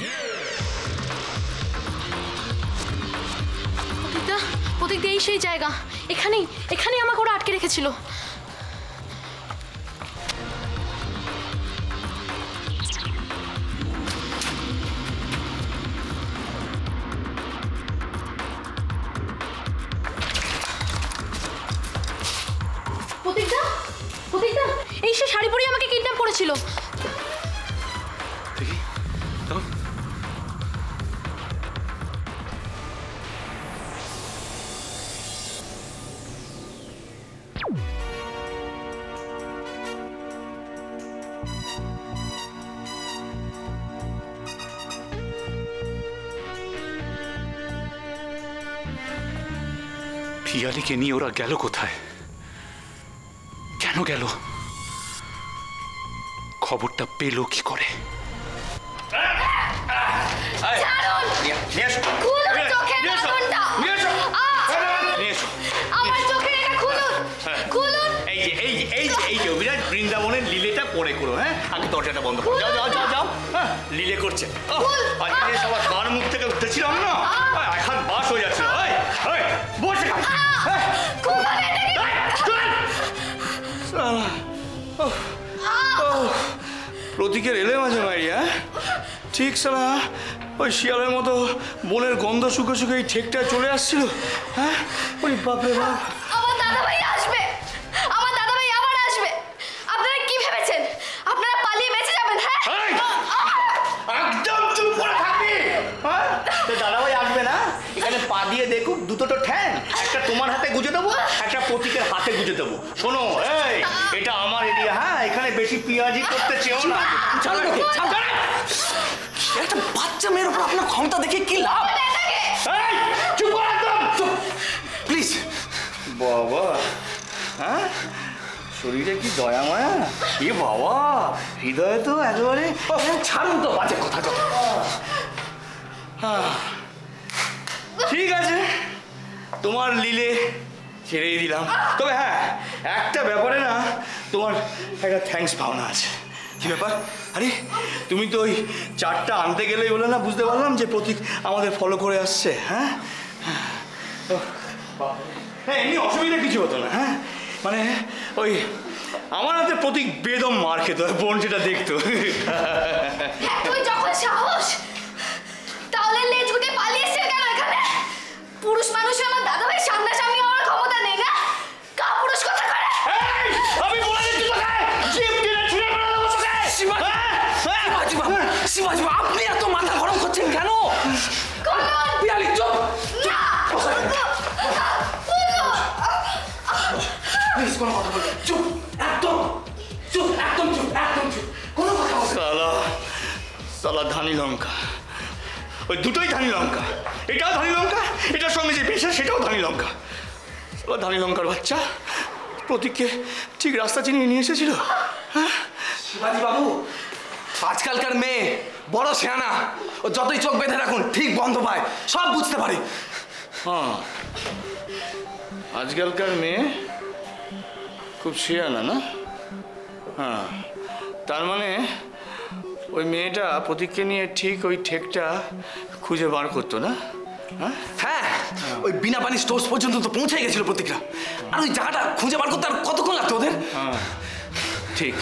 প্রতীক এই সেই জায়গা, এখানেই এখানেই আমাকে ওরা আটকে রেখেছিল। প্রতীকদা, প্রতীকদা, এই সে শাড়ি পরে আমাকে কিডন্যাপ করেছিল। পিয়ালিকে নিয়ে ওরা গেল কোথায়? কেন গেল? খবরটা পেল কি করে? বৃন্দাবনের লীলেটা পরে করো। হ্যাঁ, আগে দরজাটা বন্ধ করো। যাও যাও যাও যাও। হ্যাঁ, লীলে করছে। আজকে সবার কার মুখ থেকে উঠতেছিলাম না, এক হাত বাস হয়ে যাচ্ছিল। বসে প্রতীকের এলে মাঝে মারিয়া ঠিক সালা ওই শিয়ালের মতো বনের গন্ধ শুকে শুকে এই ঠেকটা চলে আসছিল। হ্যাঁ, ওই বাপরে বাপ। আমার দাদাভাই আসবে, আমার দাদাভাই আবার আসবে। আপনারা কি ভেবেছেন আপনারা পালিয়ে বেঁচে যাবেন? হ্যাঁ, একদম চুপ করে থাকবি। হ্যাঁ, তো দাদাভাই আসবে না? এখানে পা দিয়ে দেখুক, দুটো ঠ্যাং, একটা তোমার হাতে গুজে দেবো, একটা প্রতীকের হাতে গুজে দেবো। শোনো, এই এটা আমার এরিয়া। হ্যাঁ, এখানে বেশি পিয়াজি করতে চেও না। একটা বাচ্চা মেয়ের উপর আপনার ক্ষমতা দেখে কি লাভ? চুপ কর একদম, চুপ প্লিজ। বাবা, হ্যাঁ, শরীরে কি দয়া মায়া! এ বাবা, হৃদয়ে তো একেবারে। ছাড়ুন তো বাজে কথা যত। ঠিক আছে, তোমার লীলে ছেড়েই দিলাম। তবে হ্যাঁ, একটা ব্যাপারে না তোমার একটা থ্যাঙ্কস পাওনা আছে। কি ব্যাপার? আরে তুমি তো ওই চারটা আনতে গেলেই বলে না, বুঝতে পারলাম যে প্রতীক আমাদের ফলো করে আসছে। হ্যাঁ হ্যাঁ, এমনি অসুবিধা কিছু হতো না। হ্যাঁ, মানে ওই আমার হাতে প্রতীক বেদম মার খেত, বোন সেটা দেখতো। তুই যখন সাহস, তাহলে লেজ গুটে পালিয়েছিস কেন এখানে? পুরুষ মানুষের আমার দাদাভাই সামনাসামনি হওয়ার ক্ষমতা নেই না? কা পুরুষ কথা করে? আমি বলে দিচ্ছি তোকে, জিপ কিনে ছুঁড়ে মেরে দেবো তোকে। শিবাজি বাবু, শিবাজি বাবু, আপনি এত মাথা গরম করছেন কেন? পিয়ালি চুপ। প্লিজ কোনো কথা বলবেন। চুপ, একদম চুপ, একদম চুপ, একদম চুপ, কোনো কথা বলবেন। সালা সালা ধানি লঙ্কা, ওই দুটোই ধানি লঙ্কা। এটাও ধানি লঙ্কা, এটার সঙ্গে যে পেশা সেটাও ধানি লঙ্কা। সালা ধানি লঙ্কার বাচ্চা প্রতীককে ঠিক রাস্তা চিনিয়ে নিয়ে এসেছিল। হ্যাঁ শিবাজি বাবু, আজকালকার মেয়ে বড় শেয়ানা, ও যতই চোখ বেঁধে রাখুন ঠিক বন্ধ পায়, সব বুঝতে পারে। হ্যাঁ, আজকালকার মেয়ে খুব শেয়ানা না? হ্যাঁ, তার মানে ওই মেয়েটা প্রতীককে নিয়ে ঠিক ওই ঠেকটা খুঁজে বার করতো না? হ্যাঁ, ওই বিনা পানি স্টোর্স পর্যন্ত তো পৌঁছে গেছিল প্রতীকরা। আর ওই জায়গাটা খুঁজে বার করতে আর কতক্ষণ লাগতো ওদের? হ্যাঁ ঠিক।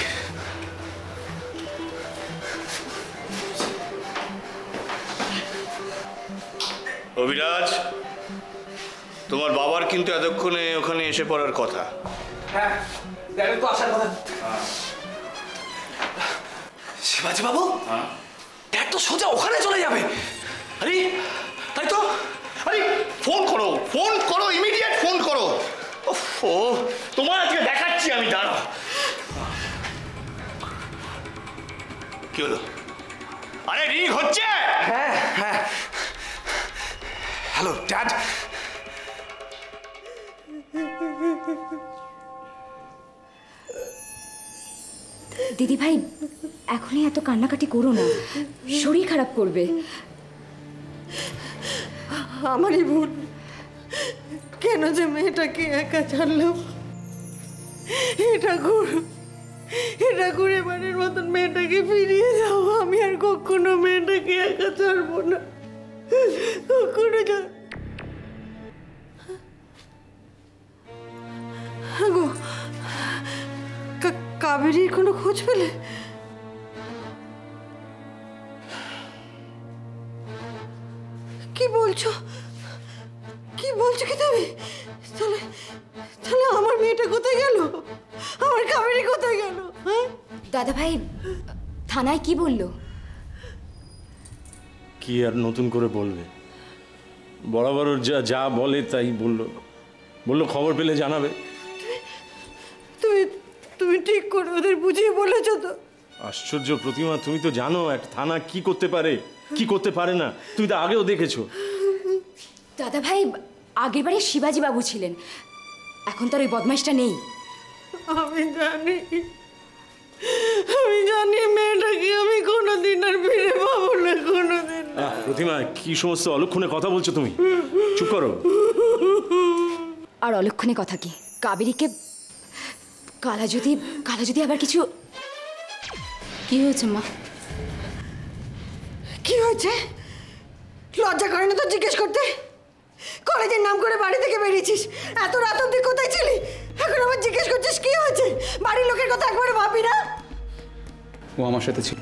অভিরাজ, তোমার বাবার কিন্তু এতক্ষণে ওখানে এসে পড়ার কথা। হ্যাঁ, দেখেন তো আসার কথা। শিবাজি বাবু, ড্যাড তো সোজা ওখানে চলে যাবে। আরে তাই তো, আরে ফোন করো, ফোন করো, ইমিডিয়েট ফোন করো। ও তোমার আজকে দেখাচ্ছি আমি, দাঁড়াও। কি হলো? আরে রিং হচ্ছে। হ্যাঁ হ্যাঁ, হ্যালো ড্যাড। দিদি ভাই, এখনই এত কান্নাকাটি করো না, শরীর খারাপ করবে। আমারই ভুল, কেন যে মেয়েটাকে একা ছাড়লাম। এটা ঘুরে বাড়ির মতন মেয়েটাকে ফিরিয়ে দাও। আমি আর কখনো মেয়েটাকে একা ছাড়বো না, কখনো গো। কাবেরীর কোনো খোঁজ পেলে? কি বলছো, কি বলছো কি তুমি? তাহলে তাহলে আমার মেয়েটা কোথায় গেল? আমার কাবেরী কোথায় গেল? হ্যাঁ দাদা ভাই থানায় কি বললো? কি আর নতুন করে বলবে, বরাবর যা যা বলে তাই বললো খবর পেলে জানাবে। তুমি তুমি ঠিক করে ওদের বুঝিয়ে বলেছো তো? আশ্চর্য প্রতিমা, তুমি তো জানো একটা থানা কি করতে পারে কি করতে পারে না, তুমি তো আগেও দেখেছো। দাদা ভাই আগের বারে শিবাজি বাবু ছিলেন, এখন তার ওই বদমাইশটা নেই। আমি জানি মেয়েটাকে আমি কোনোদিন আর ফিরে পাবো না, কোনোদিন। প্রতিমা, কি সমস্ত অলক্ষণে কথা বলছো তুমি? চুপ করো। আর অলক্ষণে কথা কি? কাবেরীকে কালা যদি আবার কিছু। কি হয়েছে মা? কি হয়েছে? লজ্জা করে না তো জিজ্ঞেস করতে? কলেজের নাম করে বাড়ি থেকে বেরিয়েছিস, এত রাত অব্দি কোথায় ছিলি? এখন আবার জিজ্ঞেস করছিস কি হয়েছে? বাড়ির লোকের কথা একবারে ভাবি না? ও আমার সাথে ছিল।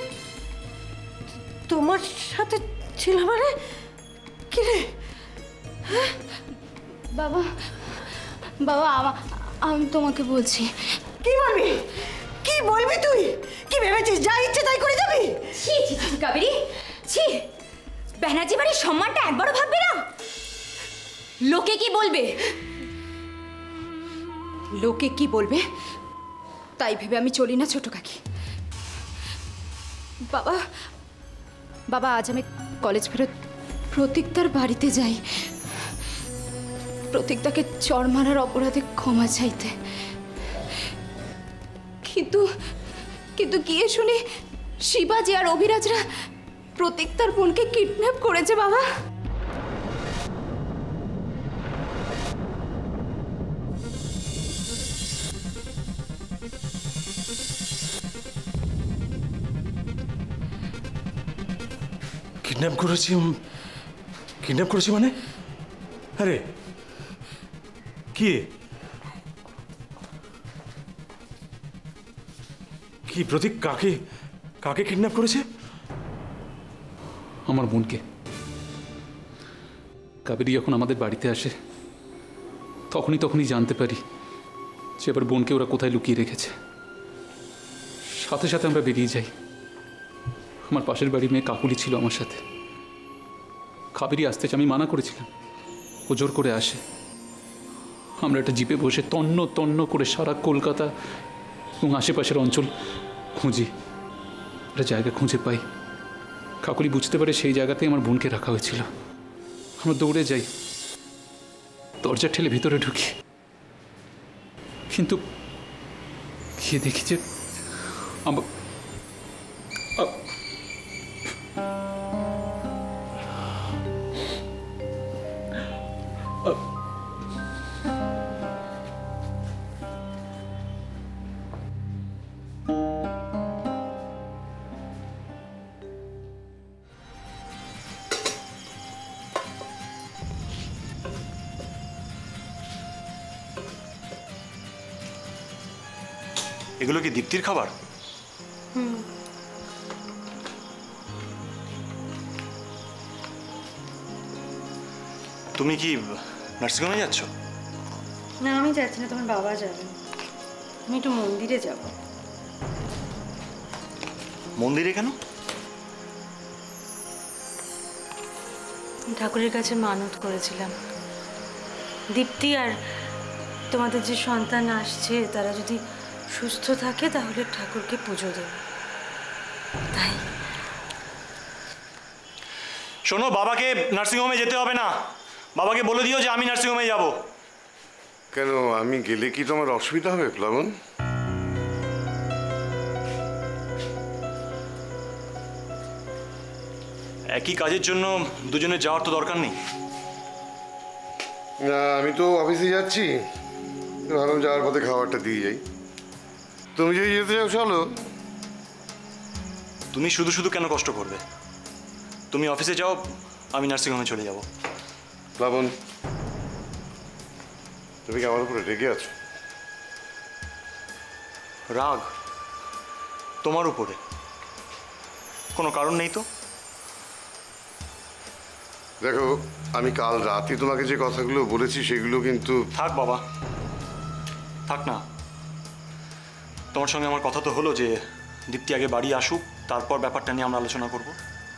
তোমার সাথে ছিল মানে? কি রে? বাবা বাবা আমি তোমাকে বলছি। কি বলবি? কি বলবি তুই? কি ভেবেছিস যা ইচ্ছে তাই করে যাবি? ছি ছি ছি কাবেরী, ছি! ব্যানার্জি বাড়ির সম্মানটা একবারও ভাববে না? লোকে কি বলবে, লোকে কি বলবে তাই ভেবে আমি চলি না ছোট কাকি। বাবা বাবা আজ আমি কলেজ ফেরত প্রতীকদার বাড়িতে যাই, প্রতীকদাকে চড় মারার অপরাধে ক্ষমা চাইতে। কিন্তু গিয়ে শুনি শিবাজি আর অভিরাজরা প্রতীকদার বোনকে কিডন্যাপ করেছে। বাবা কিডন্যাপ করেছি মানে? আরে কি কি প্রতীক, কাকে কিডন্যাপ করেছে? আমার বোনকে। কাবেরী যখন আমাদের বাড়িতে আসে তখনই জানতে পারি যে এবার বোনকে ওরা কোথায় লুকিয়ে রেখেছে। সাথে সাথে আমরা বেরিয়ে যাই। আমার পাশের বাড়ির মেয়ে কাকুলি ছিল আমার সাথে। কাবেরী আসতেছে, আমি মানা করেছিলাম, ও জোর করে আসে। আমরা একটা জিপে বসে তন্ন করে সারা কলকাতা এবং আশেপাশের অঞ্চল খুঁজি, একটা জায়গা খুঁজে পাই। কাকুলি বুঝতে পারে সেই জায়গাতেই আমার বোনকে রাখা হয়েছিল। আমরা দৌড়ে যাই, দরজা ঠেলে ভিতরে ঢুকি, কিন্তু গিয়ে দেখি যে এগুলো কি দীপ্তির খাবার? তুমি কি নার্সিংহোমে যাচ্ছ? না আমি যাচ্ছি না, তোমার বাবা যাবে। আমি একটু মন্দিরে যাব। মন্দিরে কেন? ঠাকুরের কাছে মানত করেছিলাম, দীপ্তি আর তোমাদের যে সন্তান আসছে তারা যদি সুস্থ থাকে তাহলে ঠাকুরকে পুজো দেব, তাই। শোনো, বাবাকে নার্সিংহোমে যেতে হবে না। বাবাকে বলে দিও যে আমি নার্সিংহোমে যাব। কেন, আমি গেলে কি তোমার অসুবিধা হবে প্লাবন? একই কাজের জন্য দুজনে যাওয়ার তো দরকার নেই। না, আমি তো অফিসে যাচ্ছি, ভাবলাম যাওয়ার পথে খাবারটা দিয়ে যাই। তুমি যদি যেতে চাও চলো। তুমি শুধু কেন কষ্ট করবে? তুমি অফিসে যাও, আমি নার্সিংহোমে চলে যাব। প্লাবন, তুমি কি আমার উপরে রেগে আছো? রাগ তোমার উপরে? কোনো কারণ নেই তো। দেখো, আমি কাল রাতে তোমাকে যে কথাগুলো বলেছি সেগুলো কিন্তু... থাক বাবা, থাক না। তোমার সঙ্গে আমার কথা তো হলো যে দীপ্তি আগে বাড়ি আসুক, তারপর ব্যাপারটা নিয়ে আমরা আলোচনা করব।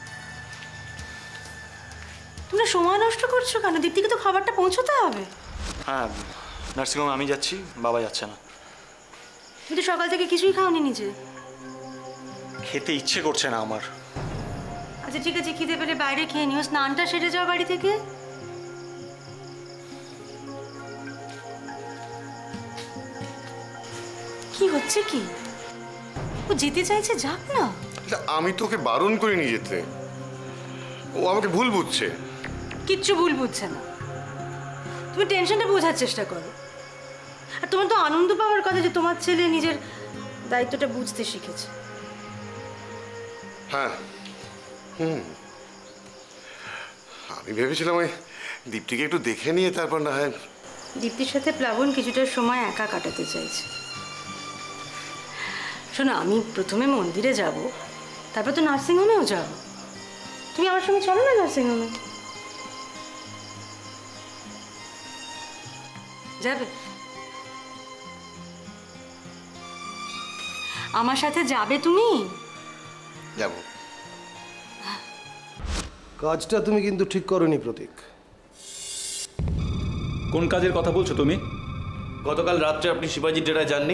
তোমরা সময় নষ্ট করছো কেন? দীপ্তিকে তো খাবারটা পৌঁছতে হবে। হ্যাঁ, নার্সিংহোমে আমি যাচ্ছি, বাবা যাচ্ছে না। তুমি তো সকাল থেকে কিছুই খাওনি নিজে। খেতে ইচ্ছে করছে না আমার। আচ্ছা ঠিক আছে, খিদে পেলে বাইরে খেয়ে নিও, স্নানটা সেরে যাও বাড়ি থেকে। কি হচ্ছে কি? ও যেতে চাইছে, যাক না। আমি তোকে বারণ করিনি যেতে, ও আমাকে ভুল বুঝছে। কিচ্ছু ভুল বুঝছে না, তুমি টেনশনটা বোঝার চেষ্টা করো। আর তোমার তো আনন্দ পাওয়ার কথা যে তোমার ছেলে নিজের দায়িত্বটা বুঝতে শিখেছে। হ্যাঁ, আমি ভেবেছিলাম ওই দীপ্তিকে একটু দেখে নিয়ে তারপর না হয়। দীপ্তির সাথে প্লাবন কিছুটা সময় একা কাটাতে চাইছে। শোনো, আমি প্রথমে মন্দিরে যাব, তারপর তো নার্সিংহোমেও যাব। তুমি আমার সঙ্গে চলো না নার্সিংহোমে। যাবে? আমার সাথে যাবে তুমি? যাব। কাজটা তুমি কিন্তু ঠিক করনি প্রতীক। কোন কাজের কথা বলছো তুমি? গতকাল রাত্রে আপনি শিবাজি ডেরায় যাননি?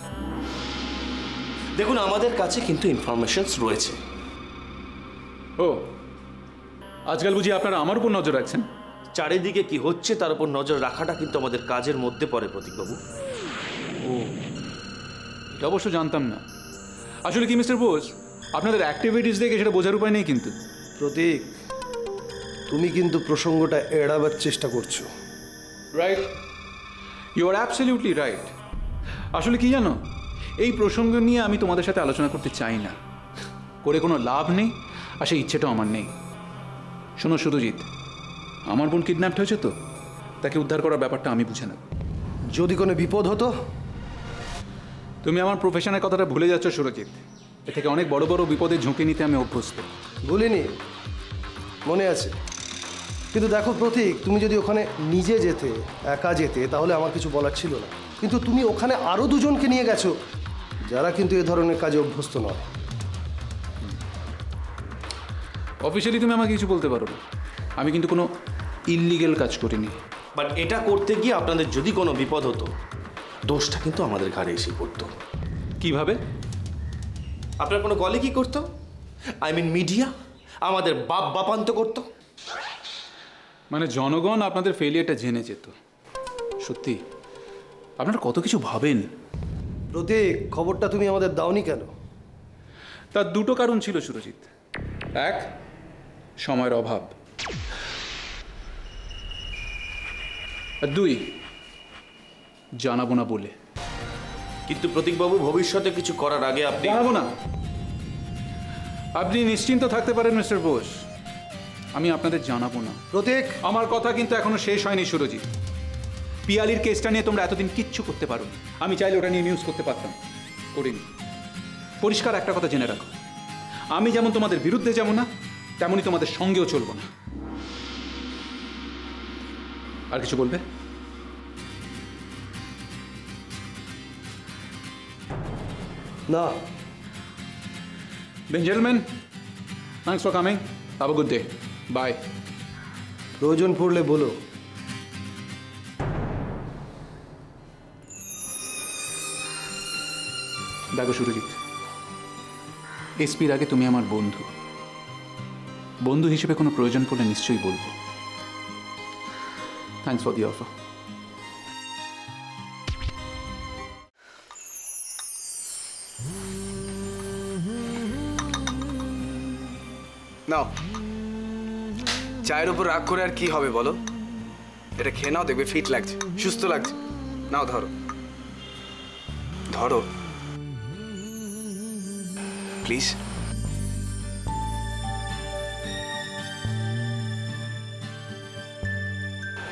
দেখুন, আমাদের কাছে কিন্তু ইনফরমেশনস রয়েছে। ও, আজকাল বুঝি আপনারা আমার উপর নজর রাখছেন? চারিদিকে কি হচ্ছে তার উপর নজর রাখাটা কিন্তু আমাদের কাজের মধ্যে পড়ে প্রতীকবাবু। ও, এটা অবশ্য জানতাম না। আসলে কি মিস্টার বোস, আপনাদের অ্যাক্টিভিটিস দেখে সেটা বোঝার উপায় নেই কিন্তু। প্রতীক, তুমি কিন্তু প্রসঙ্গটা এড়াবার চেষ্টা করছো। Right, you are absolutely right. আসলে কি জানো, এই প্রসঙ্গ নিয়ে আমি তোমাদের সাথে আলোচনা করতে চাই না, করে কোনো লাভ নেই, আর সেই ইচ্ছেটাও আমার নেই। শোনো সুরজিৎ, আমার বোন কিডন্যাপড হয়েছে, তো তাকে উদ্ধার করার ব্যাপারটা আমি বুঝে নেব। যদি কোনো বিপদ হতো? তুমি আমার প্রফেশনের কথাটা ভুলে যাচ্ছ সুরজিৎ। এ থেকে অনেক বড় বড় বিপদের ঝুঁকি নিতে আমি অভ্যস্ত। ভুলিনি, মনে আছে। কিন্তু দেখো প্রতীক, তুমি যদি ওখানে নিজে যেতে, একা যেতে, তাহলে আমার কিছু বলার ছিল না। কিন্তু তুমি ওখানে আরও দুজনকে নিয়ে গেছো, যারা কিন্তু এ ধরনের কাজে অভ্যস্ত নয়। অফিসিয়ালি তুমি আমাকে কিছু বলতে পারো না, আমি কিন্তু কোনো ইললিগেল কাজ করিনি। বাট এটা করতে গিয়ে আপনাদের যদি কোনো বিপদ হতো, দোষটা কিন্তু আমাদের ঘাড়ে এসে পড়তো। কিভাবে? আপনার কোনো কলিগ কি করতো? আই মিন মিডিয়া আমাদের বাপান্ত করতো। মানে জনগণ আপনাদের ফেলিয়ারটা জেনে যেত। সত্যি আপনারা কত কিছু ভাবেন। প্রতীক, খবরটা তুমি আমাদের দাওনি কেন? তার দুটো কারণ ছিল সুরজিৎ। এক, সময়ের অভাব, আর দুই, জানাবো না বলে। কিন্তু প্রতীকবাবু, ভবিষ্যতে কিছু করার আগে আপনি... জানাবো না, আপনি নিশ্চিন্ত থাকতে পারেন মিস্টার বোস, আমি আপনাদের জানাবো না। প্রতীক, আমার কথা কিন্তু এখনো শেষ হয়নি সুরজিৎ। পিয়ালির কেসটা নিয়ে তোমরা এতদিন কিচ্ছু করতে পারো, আমি চাইলে ওটা নিয়ে নিউজ করতে পারতাম, করিনি। পরিষ্কার একটা কথা জেনে রাখো, আমি যেমন তোমাদের বিরুদ্ধে যাবো না, তেমনই তোমাদের সঙ্গেও চলবো না। আর কিছু বলবে? না। Then gentlemen, thanks for coming. Have a good day. Bye. প্রয়োজন পড়লে বলো। দেখো সুরজিৎ, এসপির আগে তুমি আমার বন্ধু। বন্ধু হিসেবে কোনো প্রয়োজন পড়লে নিশ্চয়ই বলবো। Thanks for the offer. নাও, চায়ের উপর রাগ করে আর কি হবে বলো? এটা খেয়ে নাও, দেখবে ফিট লাগছে, সুস্থ লাগছে। নাও ধরো, ধরো প্লিজ।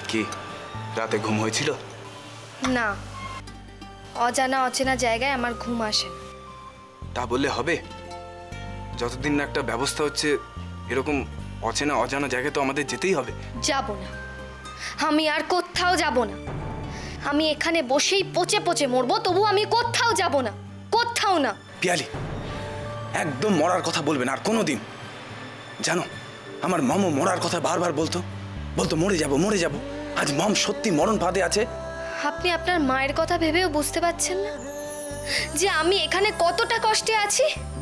কি রাতে ঘুম হয়েছিল? না, অজানা অচেনা জায়গায় আমার ঘুম আসে না। তা বললে হবে? যতদিন না একটা ব্যবস্থা হচ্ছে, এরকম অচেনা অজানা জায়গায় তো আমাদের যেতেই হবে। যাব না, আমি আর কোথাও যাব না। আমি এখানে বসেই পচে পচে মরবো, তবু আমি কোথাও যাব না, কোথাও না। পিয়ালি, একদম মরার কথা বলবে না আর কোনোদিন। জানো, আমার মমও মরার কথা বারবার বলতো মরে যাব মরে যাব। আজ মম সত্যি মরণ ফাঁদে আছে। আপনি আপনার মায়ের কথা ভেবেও বুঝতে পারছেন না যে আমি এখানে কতটা কষ্টে আছি?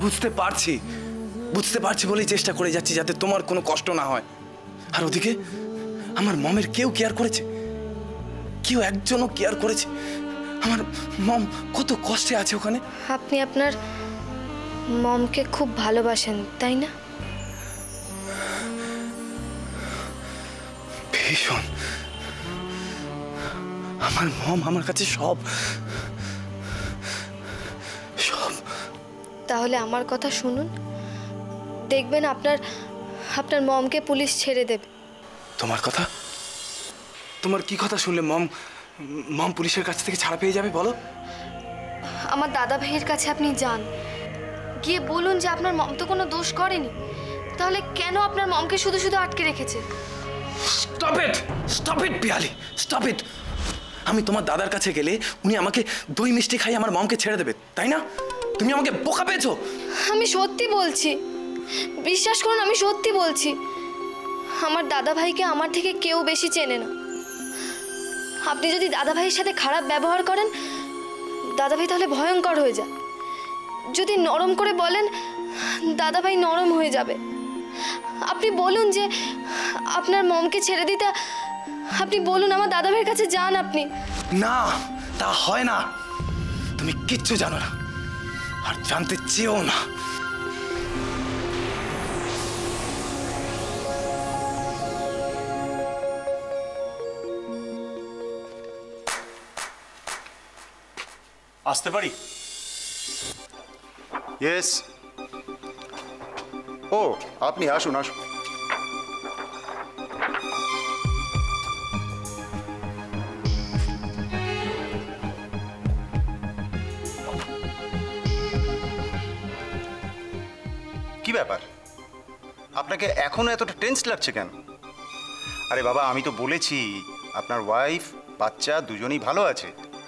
বুঝতে পারছি বলেই চেষ্টা করে যাচ্ছি যাতে তোমার কোনো কষ্ট না হয়। আর ওদিকে আমার মমের কেউ কেয়ার করেছে? কেউ একজনও কেয়ার করেছে? আমার মম কত কষ্টে আছে ওখানে। আপনি আপনার মমকে খুব ভালোবাসেন, তাই না? ভীষণ। আমার মম আমার কাছে সব। তাহলে আমার কথা শুনুন, দেখবেন আপনার মমকে পুলিশ ছেড়ে দেবে। তোমার কথা? তোমার কি কথা শুনলে মম পুলিশের কাছ থেকে ছাড়া পেয়ে যাবে বলো? আমার দাদা ভাইয়ের কাছে আপনি যান, গিয়ে বলুন যে আপনার মম তো কোনো দোষ করেনি, তাহলে কেন আপনার মমকে শুধু শুধু আটকে রেখেছে? Stop it Piyali, stop it. আমি তোমার দাদার কাছে গেলে উনি আমাকে দই মিষ্টি খাই আমার মমকে ছেড়ে দেবে, তাই না? তুমি আমাকে বোকা পেয়েছো। আমি সত্যি বলছি, বিশ্বাস করুন, আমি সত্যি বলছি। আমার দাদা ভাইকে আমার থেকে কেউ বেশি চেনে না। আপনি যদি দাদা ভাইয়ের সাথে খারাপ ব্যবহার করেন, দাদা ভাই তাহলে ভয়ঙ্কর হয়ে যায়। যদি নরম করে বলেন, দাদা ভাই নরম হয়ে যাবে। আপনি বলুন যে আপনার মমকে ছেড়ে দিতে, আপনি বলুন, আমার দাদা ভাইয়ের কাছে যান আপনি। না, তা হয় না। তুমি কিচ্ছু জানো না আর জানতে চেয়েও না। আসতে পারি? ইয়েস। ও, আপনি আসুন আসুন। কি ব্যাপার, আপনাকে এখনো এতটা টেন্স লাগছে কেন? আরে বাবা, আমি তো বলেছি আপনার ওয়াইফ বাচ্চা দুজনেই ভালো আছে।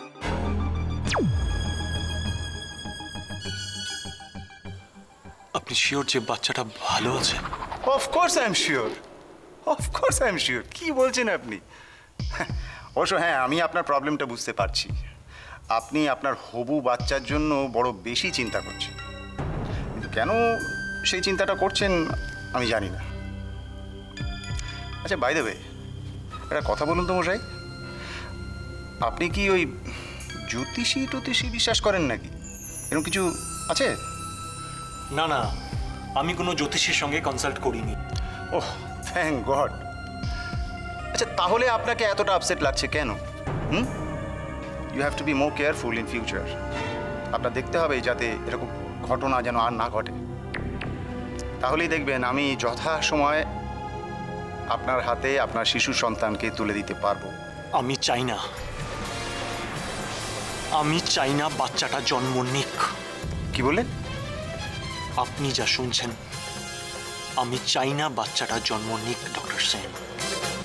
আপনি শিওর যে বাচ্চাটা ভালো আছে? Of course I am sure, of course I am sure. কি বলছেন আপনি? অবশ্য হ্যাঁ, আমি আপনার প্রবলেমটা বুঝতে পারছি। আপনি আপনার হবু বাচ্চার জন্য বড় বেশি চিন্তা করছেন, কিন্তু কেন সেই চিন্তাটা করছেন আমি জানি না। আচ্ছা, বাই দ্য ওয়ে, একটা কথা বলুন তো মশাই, আপনি কি ওই জ্যোতিষী বিশ্বাস করেন নাকি? এরকম কিছু আছে? না না, আমি কোনো জ্যোতিষীর সঙ্গে কনসাল্ট করিনি। Oh, thank god. আচ্ছা, তাহলে আপনাকে এতটা আপসেট লাগছে কেন? You have to be more careful in future. আপনার দেখতে হবে যাতে এরকম ঘটনা যেন আর না ঘটে। তাহলেই দেখবেন আমি যথাসময়ে আপনার হাতে আপনার শিশু সন্তানকে তুলে দিতে পারবো। আমি চাই না বাচ্চাটা জন্ম নিক। কি বললেন? আপনি যা শুনছেন, আমি চাই না বাচ্চাটা জন্ম নিক ডক্টর সেন।